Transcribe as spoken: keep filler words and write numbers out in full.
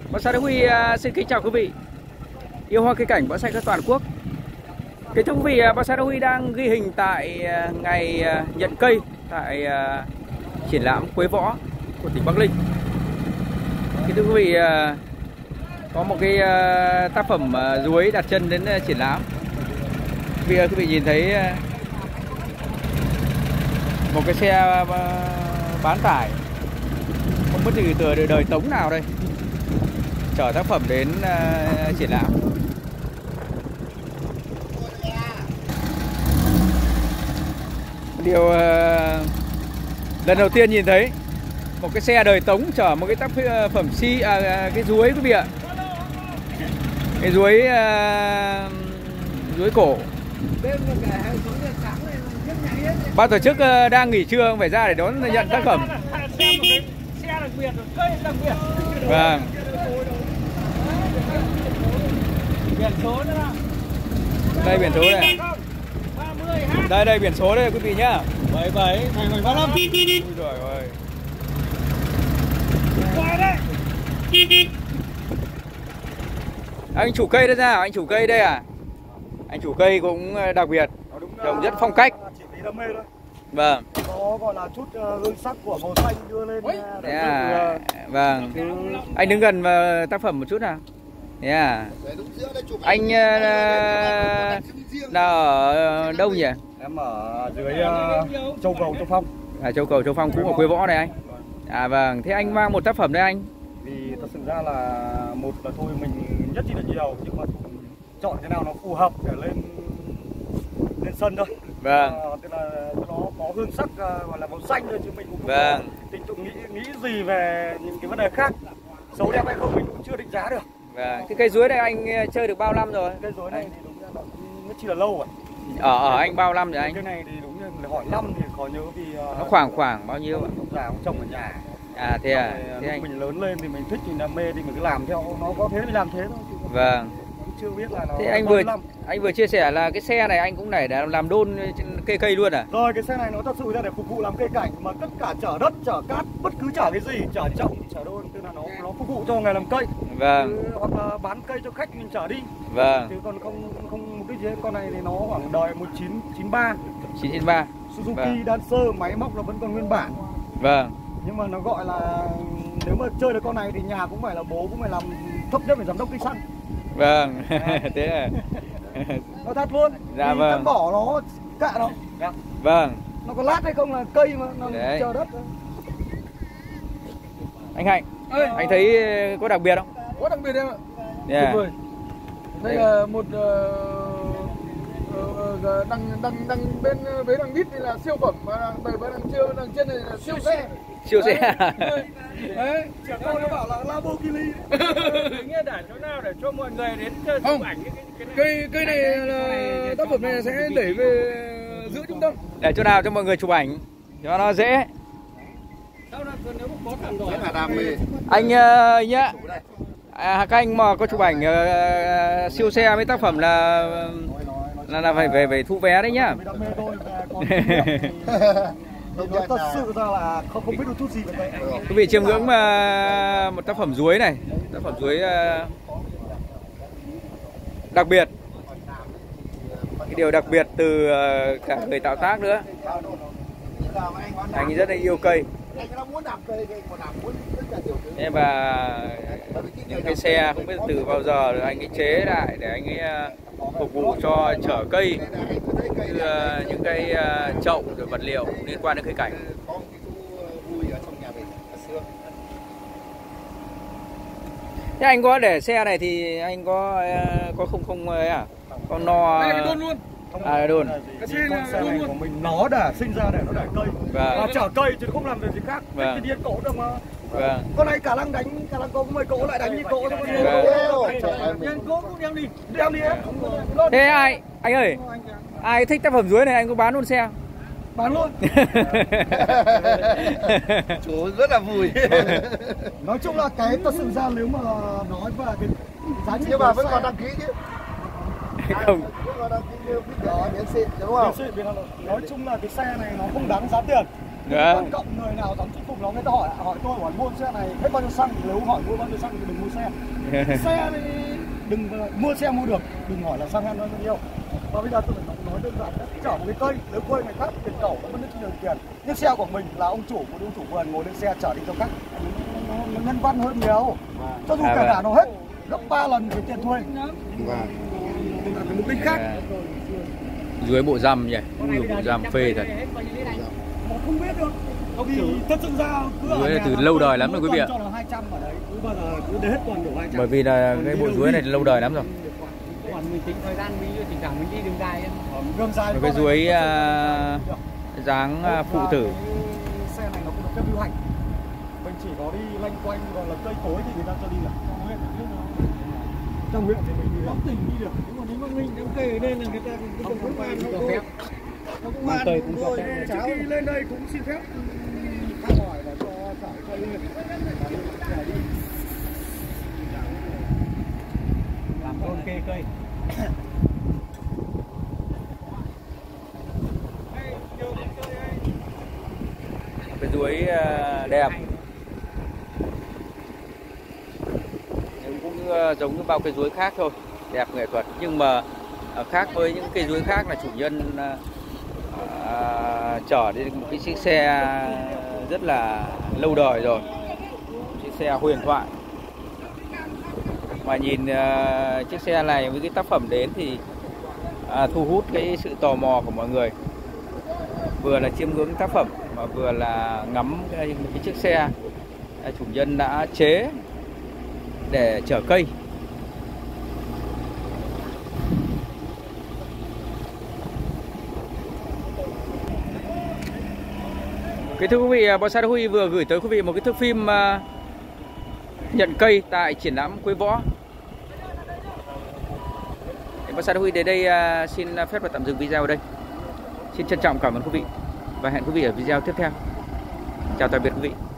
Bonsai Đức Huy xin kính chào quý vị yêu hoa cây cảnh bonsai trên toàn quốc. Kính thưa quý vị, Bonsai Đức Huy đang ghi hình tại ngày nhận cây tại triển lãm Quế Võ của tỉnh Bắc Ninh. Kính thưa quý vị, có một cái tác phẩm ruối đặt chân đến triển lãm. Bây giờ quý vị nhìn thấy một cái xe bán tải không bất kỳ từ đời Tống nào đây chở tác phẩm đến uh, triển lãm. Điều uh, lần đầu tiên nhìn thấy một cái xe đời Tống chở một cái tác phẩm si à, cái ruối quý vị ạ, cái ruối uh, ruối cổ. Ban tổ chức uh, đang nghỉ trưa phải ra để đón nhận tác phẩm. Xe đặc biệt, cây đặc biệt. Vâng. Biển số nữa. Đây biển số đây. Đây đây biển số đây quý vị nhá. bảy bảy bảy bảy ba lăm. Ôi trời ơi. Qua đây. Anh chủ cây đó ra, anh chủ cây đây à? Anh chủ cây cũng đặc biệt, trông rất phong cách. Vâng. Có gọi là chút uh, hương sắc của màu xanh đưa lên. Để à, uh, vâng. Chứ... Anh đứng gần vào tác phẩm một chút nào. Yeah. Anh uh, là ở đâu nhỉ? Em ở dưới uh, Châu Cầu Châu Phong. À, Châu Cầu Châu Phong cũng ở Quế Võ này anh. À vâng, thế anh mang một tác phẩm đây anh. Vì thật sự ra là một là thôi mình nhất chi là nhiều, nhưng mà chọn cái nào nó phù hợp để lên lên sân thôi. Vâng. À, tức là nó có hương sắc uh, gọi là màu xanh thôi, chứ mình cũng không vâng. tính tụng nghĩ nghĩ gì về những cái vấn đề khác. Xấu đẹp hay không mình cũng chưa định giá được. Vâng. Cái cây ruối này anh chơi được bao năm rồi? Cây ruối này thì đúng là nó chỉ là lâu rồi. Ở ở anh bao năm rồi anh? Cái này thì đúng là hỏi năm thì khó nhớ vì uh, nó khoảng khoảng bao nhiêu ạ? Già ông chồng ở nhà. À thế à? Thế anh... mình lớn lên thì mình thích, mình đam mê thì mình cứ làm theo nó có thế mình làm thế thôi. Vâng. Chưa biết là nó. Thế anh vừa năm. Anh vừa chia sẻ là cái xe này anh cũng để để làm đôn cây cây luôn à? Rồi cái xe này nó thật sự ra để phục vụ làm cây cảnh, mà tất cả chở đất, chở cát, bất cứ chở cái gì, chở trọng, chở đôn, tức là nó nó phục vụ cho nghề làm cây. Vâng. Chứ, hoặc là bán cây cho khách mình chở đi. Vâng. Chứ còn không không mục đích gì. Con này thì nó khoảng đời một chín chín ba. chín chín ba. Suzuki vâng. Dancer, máy móc là vẫn còn nguyên bản. Vâng. Nhưng mà nó gọi là nếu mà chơi được con này thì nhà cũng phải là bố cũng phải làm thấp nhất phải giám đốc cây xăng. Vâng. Thế à. Nó thật luôn. Dạ thì vâng. Bỏ nó cạ nó. Vâng. Nó có lát hay không là cây mà nó đấy. Chờ đất thôi. Anh Hạnh, Ê. anh thấy có đặc biệt không? Có đặc biệt em ạ. Yeah. Đây Đây là một uh, uh, đằng đằng đằng bên vế đằng đít thì là siêu phẩm, mà đằng bên đằng chưa đằng trên này là siêu xe. Siêu xe. Đấy. Đấy. Trẻ con nó bảo là Lamborghini. Nghĩa để chỗ nào để cho mọi người đến chơi chụp ảnh cái cái này. Cây cây này là tác phẩm này sẽ để về giữa trung tâm. Để chỗ nào cho mọi người chụp ảnh cho nó dễ. Anh uh, nhá. À, các anh mà có chụp ảnh uh, siêu xe với tác phẩm là là là phải về về thu vé đấy nhá. Nó thật sự ra là không không biết được chút gì về vậy. Quý vị chiêm ngưỡng uh, một tác phẩm ruối này, tác phẩm ruối uh, đặc biệt. Cái điều đặc biệt từ uh, cả người tạo tác nữa. Anh rất là yêu cây. Thế và những cái xe không biết từ bao giờ rồi anh ấy chế lại để anh ấy phục vụ cho chở cây, như những cái chậu rồi vật liệu liên quan đến cây cảnh. Thế anh có để xe này thì anh có có không không ấy à? Con no. Đây là đôn luôn. À đôn. Cái xe này, xe này của mình nó đã sinh ra để nó đẩy cây. Vâng. Và chở cây chứ không làm được gì khác. Vâng. Cái điên cổ được mà. Vâng. Con này cả lăng đánh, cả lăng có mười cỗ lại đánh như cỗ thôi. Nhân cỗ cũng đem đi. Đem đi em. Thế ai, anh ơi, ai thích tác phẩm ruối này anh có bán luôn xe? Bán luôn. Chú rất là vui. Nói chung là cái thật sự ra nếu mà nói về cái giá trị. Nhưng mà vẫn còn đăng ký chứ. Không. Đó, miễn xịn đúng không? Nói chung là cái xe này nó không đáng giá tiền. Quan cộng người nào dám thuyết phục nó, người ta hỏi hỏi tôi hỏi mua xe này hết bao nhiêu xăng, nếu hỏi mua bao nhiêu xăng thì đừng mua xe. Xe thì đừng mua xe mua được, đừng hỏi là xăng ăn bao nhiêu. Và bây giờ tôi phải nói đơn giản, chở một cái cây, nếu quê người khác tiền cẩu nó vẫn được nhiều tiền. Nhưng xe của mình là ông chủ, một ông chủ vườn ngồi lên xe chở đi cho khách, nó, nó, nó nhân văn hơn nhiều. Cho dù à, cả vâng. cả nó hết gấp ba lần cái tiền thuê. Vâng. Thì là cái mục đích khác. Dưới bộ răm nhỉ, nhiều bộ răm phê thật. Mà không biết được. Vì thật sự ra Dưới này từ lâu đời lắm rồi quý vị ạ. cho là hai trăm ở đấy, cứ bao giờ cứ để hết tuần đổ hai trăm. Bởi vì là cái bộ dưới này lâu đời lắm rồi. Còn mình tính thời gian ví dụ thỉnh thoảng mình đi đường dài ấy. Đường dài Cái dưới uh, dáng uh, phụ tử. Xe này nó không được phép lưu hành. Mình chỉ có đi loanh quanh gọi là cây cối thì người ta cho đi là trong huyện. Trong huyện thì mình đi được. Tỉnh đi được. Nhưng mà nếu mà mình đang kê ở đây là người ta cũng không phải cho phép. Nó cũng mang cũng cho phép. Trước khi lên đây cũng xin phép thăm hỏi và cho trả cho lên. Làm con kê cây. Cái dưới uh, đẹp. Cũng uh, giống như bao cây dưới khác thôi, đẹp nghệ thuật. Nhưng mà uh, khác với những cây dưới khác là chủ nhân uh, uh, chở đi một cái chiếc xe rất là lâu đời rồi, chiếc xe huyền thoại. Mà nhìn uh, chiếc xe này với cái tác phẩm đến thì uh, thu hút cái sự tò mò của mọi người. Vừa là chiêm ngưỡng tác phẩm mà vừa là ngắm cái, cái chiếc xe chủ nhân đã chế để chở cây. Kính thưa quý vị, Bonsai Huy vừa gửi tới quý vị một cái thước phim uh, nhận cây tại triển lãm Quế Võ. Bonsai Huy đến đây uh, xin phép và tạm dừng video ở đây. Xin trân trọng cảm ơn quý vị và hẹn quý vị ở video tiếp theo. Chào tạm biệt quý vị.